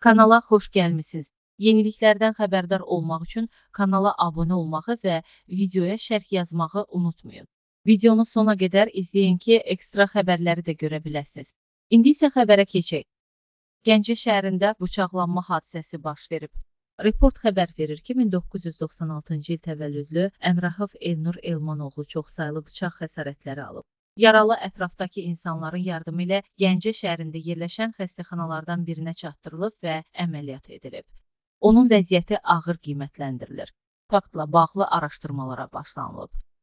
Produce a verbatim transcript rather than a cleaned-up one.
Kanala xoş gəlmisiniz. Yeniliklərdən xəbərdar olmaq üçün kanala abunə olmağı və videoya şərh yazmağı unutmayın. Videonu sona qədər izləyin ki, ekstra xəbərləri də görə biləsiniz. İndi isə xəbərə keçək. Gəncə şəhərində bıçaqlanma hadisəsi baş verib. Report xəbər verir ki, min doqquz yüz doxsan altıncı il təvəllüdlü Əmrahov Elnur Elmanoğlu çoxsaylı bıçaq xəsarətləri alıb. Yaralı ətrafdakı insanların yardımı ilə Gəncə şəhərində yerləşən xəstəxanalardan birinə çatdırılıb və əməliyyat edilib. Onun vəziyyəti ağır qiymətləndirilir. Faktla bağlı araşdırmalara başlanılıb.